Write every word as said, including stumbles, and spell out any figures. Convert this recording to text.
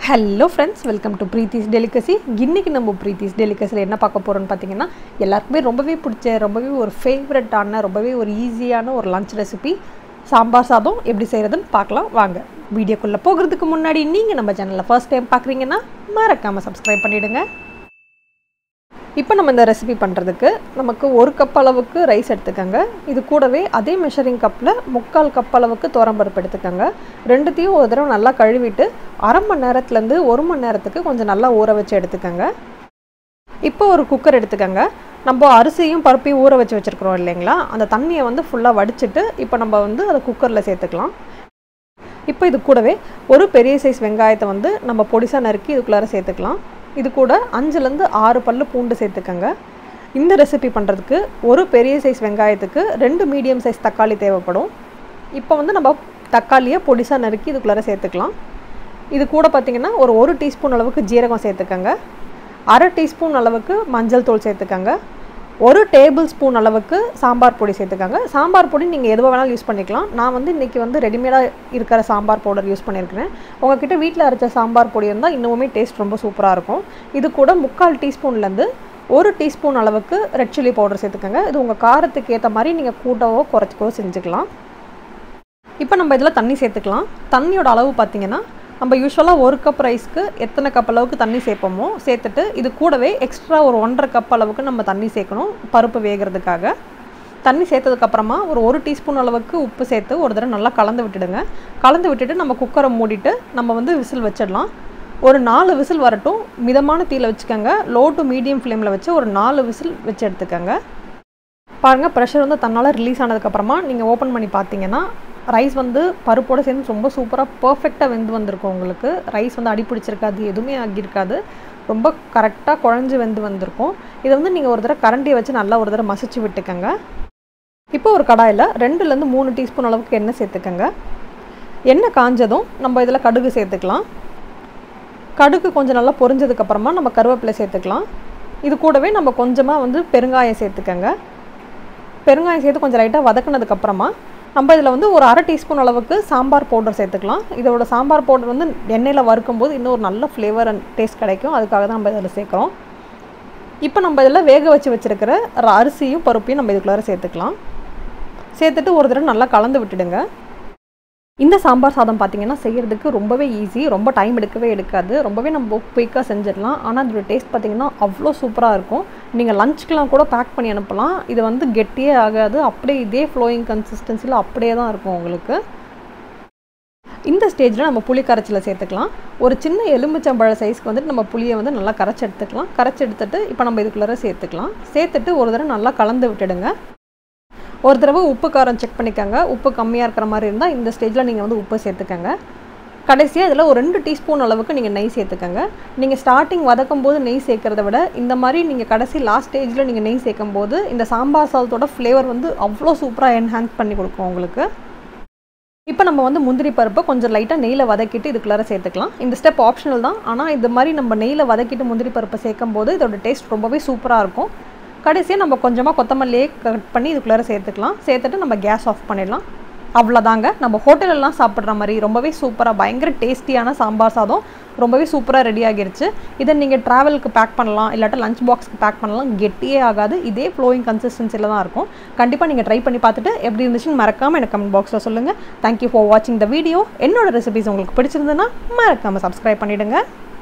Hello friends, welcome to Preethi's Delicacy. இன்னைக்கு நம்ம Preethi's Delicacy என்ன பார்க்க போறோம்னு பாத்தீங்கன்னா எல்லாருக்குமே ரொம்பவே பிடிச்ச ரொம்பவே ஒரு ஃபேவரட்டான ரொம்பவே ஒரு ஈஸியான ஒரு லஞ்ச் ரெசிபி சாம்பார் சாதம் எப்படி செய்யறதுன்னு பார்க்கலாம் வாங்க. வீடியோக்குள்ள போகிறதுக்கு முன்னாடி நீங்க நம்ம சேனலை ஃபர்ஸ்ட் டைம் பார்க்கறீங்கன்னா மறக்காம Subscribe பண்ணிடுங்க. இப்போ நம்ம இந்த ரெசிபி பண்றதுக்கு நமக்கு ஒரு கப் அளவுக்கு ரைஸ் எடுத்துக்கங்க. இது கூடவே அதே மெஷரிங் கப்ல முக்கால் கப் அளவுக்கு துவரம்பருப்பு எடுத்துக்கங்க. ரெண்டுத்தையும் ஒரு தடவை நல்லா கழுவிட்டு அரை மணி நேரத்துல இருந்து ஒரு மணி நேரத்துக்கு கொஞ்சம் நல்லா ஊற வச்சு எடுத்துக்கங்க. இப்போ ஒரு குக்கர் எடுத்துக்கங்க. நம்ம அரிசியும் பருப்பையும் ஊற வச்சு வச்சிருக்கோம் இல்லைங்களா, அந்த தண்ணியை வந்து ஃபுல்லா வடிச்சிட்டு இப்போ நம்ம வந்து அதை குக்கர்ல சேர்த்துக்கலாம். இப்போ இது கூடவே ஒரு பெரிய சைஸ் வெங்காயத்தை வந்து நம்ம பொடிசா நறுக்கி இதுக்குள்ளார சேர்த்துக்கலாம். இது கூட அஞ்சுல இருந்து ஆறு பல்லு பூண்டு சேர்த்துக்கங்க. இந்த ரெசிபி பண்றதுக்கு ஒரு பெரிய சைஸ் வெங்காயத்துக்கு ரெண்டு மீடியம் சைஸ் தக்காளி தேவைப்படும். இப்போ வந்து நம்ம தக்காளியை பொடிசா நறுக்கி இதுக்குள்ளார சேர்த்துக்கலாம். இது கூட பாத்தீங்கன்னா ஒரு ஒரு டீஸ்பூன் அளவுக்கு ஜீரகம் சேர்த்துக்கங்க. அரை டீஸ்பூன் அளவுக்கு மஞ்சள் தூள் சேர்த்துக்கங்க. ஒரு டேபிள் ஸ்பூன் அளவுக்கு சாம்பார் பொடி சேர்த்துக்கங்க. சாம்பார் பொடி நீங்கள் எதுவாக வேணாலும் யூஸ் பண்ணிக்கலாம். நான் வந்து இன்றைக்கி வந்து ரெடிமேடாக இருக்கிற சாம்பார் பவுடர் யூஸ் பண்ணியிருக்கிறேன். உங்ககிட்ட வீட்டில் அரைச்ச சாம்பார் பொடி இருந்தால் இன்னுமே டேஸ்ட் ரொம்ப சூப்பராக இருக்கும். இது கூட முக்கால் டீஸ்பூன்லேருந்து ஒரு டீஸ்பூன் அளவுக்கு ரெட் சில்லி பவுடர் சேர்த்துக்கங்க. இது உங்கள் காரத்துக்கு ஏற்ற மாதிரி நீங்கள் கூட்டவோ குறைச்சிக்கவோ செஞ்சுக்கலாம். இப்போ நம்ம இதில் தண்ணி சேர்த்துக்கலாம். தண்ணியோட அளவு பார்த்திங்கன்னா நம்ம யூஸ்வலாக ஒரு கப் ரைஸ்க்கு எத்தனை கப் அளவுக்கு தண்ணி சேர்ப்போமோ சேர்த்துட்டு இது கூடவே எக்ஸ்ட்ரா ஒரு ஒன்றரை கப் அளவுக்கு நம்ம தண்ணி சேர்க்கணும் பருப்பு வேகிறதுக்காக. தண்ணி சேர்த்ததுக்கப்புறமா ஒரு ஒரு டீஸ்பூன் அளவுக்கு உப்பு சேர்த்து ஒரு தடவை நல்லா கலந்து விட்டுடுங்க. கலந்து விட்டுட்டு நம்ம குக்கரை மூடிட்டு நம்ம வந்து விசில் வச்சிடலாம். ஒரு நாலு விசில் வரட்டும். மிதமான தீயில் வச்சுக்கோங்க. லோ டு மீடியம் ஃப்ளேமில் வச்சு ஒரு நாலு விசில் வச்சு எடுத்துக்கோங்க. பாருங்கள், ப்ரெஷர் வந்து தன்னால் ரிலீஸ் ஆனதுக்கப்புறமா நீங்கள் ஓப்பன் பண்ணி பார்த்தீங்கன்னா ரைஸ் வந்து பருப்போடு சேர்ந்து ரொம்ப சூப்பராக பர்ஃபெக்டாக வெந்து வந்திருக்கும். உங்களுக்கு ரைஸ் வந்து அடி பிடிச்சிருக்காது, எதுவுமே ஆகியிருக்காது. ரொம்ப கரெக்டாக குழஞ்சி வெந்து வந்திருக்கும். இதை வந்து நீங்கள் ஒரு தடவை கரண்டியை வச்சு நல்லா ஒரு தடவை மசிச்சு விட்டுக்கோங்க. இப்போ ஒரு கடாயில் ரெண்டுலேருந்து மூணு டீஸ்பூன் அளவுக்கு எண்ணெய் சேர்த்துக்கோங்க. எண்ணெய் காஞ்சதும் நம்ம இதில் கடுகு சேர்த்துக்கலாம். கடுகு கொஞ்சம் நல்லா பொரிஞ்சதுக்கப்புறமா நம்ம கருவேப்பிலை சேர்த்துக்கலாம். இது கூடவே நம்ம கொஞ்சமாக வந்து பெருங்காயம் சேர்த்துக்கோங்க. பெருங்காயம் சேர்த்து கொஞ்சம் லைட்டாக வதக்கினதுக்கப்புறமா நம்ம இதில் வந்து ஒரு அரை டீஸ்பூன் அளவுக்கு சாம்பார் பவுடர் சேர்த்துக்கலாம். இதோட சாம்பார் பவுடர் வந்து எண்ணெயில் வறுக்கும் போது இன்னும் ஒரு நல்ல ஃப்ளேவர் அண்ட் டேஸ்ட் கிடைக்கும். அதுக்காக தான் நம்ம இதில் சேர்க்குறோம். இப்போ நம்ம இதில் வேக வச்சு வச்சுருக்கிற அரிசியும் பருப்பையும் நம்ம இதுக்குள்ளார சேர்த்துக்கலாம். சேர்த்துட்டு ஒரு தடவை நல்லா கலந்து விட்டுடுங்க. இந்த சாம்பார் சாதம் பார்த்திங்கன்னா செய்கிறதுக்கு ரொம்பவே ஈஸி, ரொம்ப டைம் எடுக்கவே எடுக்காது. ரொம்பவே நம்ம குயிக்காக செஞ்சிடலாம். ஆனால் அதோட டேஸ்ட் பார்த்திங்கன்னா அவ்வளோ சூப்பராக இருக்கும். நீங்கள் லஞ்சுக்கெலாம் கூட பேக் பண்ணி அனுப்பலாம். இது வந்து கெட்டியே ஆகாது, அப்படியே இதே ஃப்ளோயிங் கன்சிஸ்டன்சியில் அப்படியே தான் இருக்கும் உங்களுக்கு. இந்த ஸ்டேஜில் நம்ம புளி கரைச்சலை சேர்த்துக்கலாம். ஒரு சின்ன எலுமிச்சம்பழ சைஸ்க்கு வந்துட்டு நம்ம புளியை வந்து நல்லா கரைச்சி எடுத்துக்கலாம். கரைச்சி எடுத்துகிட்டு இப்போ நம்ம இதுக்குள்ளார சேர்த்துக்கலாம். சேர்த்துட்டு ஒரு தடவை நல்லா கலந்து விட்டுடுங்க. ஒரு தடவை உப்பு காரம் செக் பண்ணிக்கோங்க. உப்பு கம்மியாக இருக்கிற மாதிரி இருந்தால் இந்த ஸ்டேஜில் நீங்கள் வந்து உப்பு சேர்த்துக்கங்க. கடைசியாக இதில் ஒரு ரெண்டு டீஸ்பூன் அளவுக்கு நீங்கள் நெய் சேர்த்துக்கங்க. நீங்கள் ஸ்டார்டிங் வதக்கும் போது நெய் சேர்க்குறத விட இந்த மாதிரி நீங்கள் கடைசி லாஸ்ட் ஸ்டேஜில் நீங்கள் நெய் சேர்க்கும் போது இந்த சாம்பார் சாதத்தோட ஃப்ளேவர் வந்து அவ்வளோ சூப்பராக என்ஹான்ஸ் பண்ணி கொடுக்கும் உங்களுக்கு. இப்போ நம்ம வந்து முந்திரி பருப்பை கொஞ்சம் லைட்டாக நெய்யில் வதக்கிட்டு இதுக்குள்ளார சேர்த்துக்கலாம். இந்த ஸ்டெப் ஆப்ஷனல் தான். ஆனால் இது மாதிரி நம்ம நெய்யில் வதக்கிட்டு முந்திரி பருப்பை சேர்க்கும் போது இதோட டேஸ்ட் ரொம்பவே சூப்பராக இருக்கும். கடைசியாக நம்ம கொஞ்சமாக கொத்தமல்லியே கட் பண்ணி இதுக்குள்ளார சேர்த்துக்கலாம். சேர்த்துட்டு நம்ம கேஸ் ஆஃப் பண்ணிடலாம். அவ்வளோதாங்க, நம்ம ஹோட்டலெல்லாம் சாப்பிட்ற மாதிரி ரொம்பவே சூப்பராக பயங்கர டேஸ்டியான சாம்பார் சாதம் ரொம்பவே சூப்பராக ரெடி ஆகிருச்சு. இதை நீங்கள் ட்ராவலுக்கு பேக் பண்ணலாம், இல்லாட்டா லஞ்ச் பாக்ஸ்க்கு பேக் பண்ணலாம். கெட்டியே ஆகாது, இதே ஃப்ளோயிங் கன்சிஸ்டன்சியில் தான் இருக்கும். கண்டிப்பாக நீங்கள் ட்ரை பண்ணி பார்த்துட்டு எப்படி இருந்துச்சுன்னு மறக்காமல் எனக்கு கமெண்ட் பாக்ஸில் சொல்லுங்கள். தேங்க்யூ ஃபார் வாட்சிங் த வீடியோ. என்னோட ரெசிபிஸ் உங்களுக்கு பிடிச்சிருந்ததுன்னா மறக்காமல் சப்ஸ்கிரைப் பண்ணிவிடுங்க.